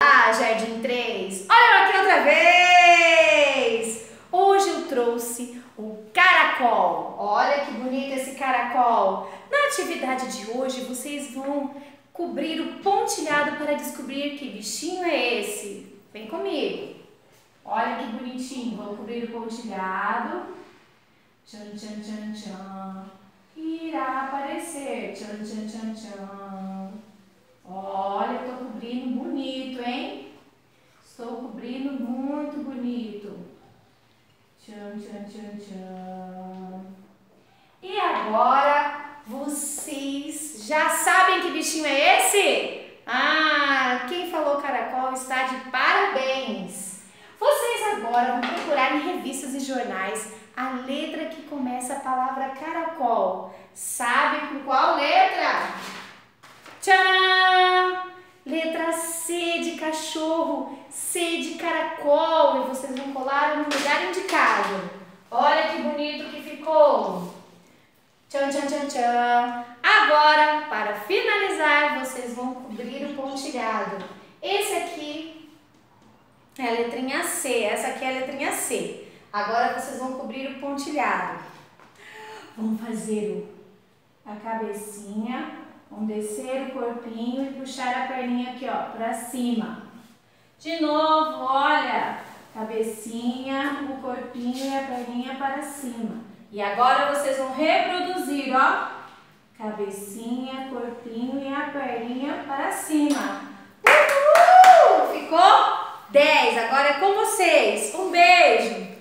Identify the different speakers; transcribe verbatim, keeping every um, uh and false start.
Speaker 1: Olá, Jardim três! Olha eu aqui outra vez! Hoje eu trouxe o caracol. Olha que bonito esse caracol. Na atividade de hoje vocês vão cobrir o pontilhado para descobrir que bichinho é esse. Vem comigo. Olha que bonitinho. Vamos cobrir o pontilhado. Tchan, tchan, tchan, tchan. Irá aparecer. Tchan, tchan, tchan, tchan. Olha, eu estou cobrindo bonito, hein? Estou cobrindo muito bonito. Tchan, tchan, tchan, tchan. E agora, vocês já sabem que bichinho é esse? Ah, quem falou caracol está de parabéns. Vocês agora vão procurar em revistas e jornais a letra que começa a palavra caracol. Sabem com qual letra? Tcharam! Letra C de cachorro, C de caracol. E vocês vão colar no lugar indicado. Olha que bonito que ficou. Tchan, tchan, tchan, tchan. Agora, para finalizar, vocês vão cobrir o pontilhado. Esse aqui é a letrinha C. Essa aqui é a letrinha C. Agora vocês vão cobrir o pontilhado. Vão fazer a cabecinha. Vamos descer o corpinho e puxar a perninha aqui, ó, pra cima. De novo, olha, cabecinha, o corpinho e a perninha para cima. E agora vocês vão reproduzir, ó, cabecinha, corpinho e a perninha para cima. Uhul! Ficou dez. Agora é com vocês. Um beijo.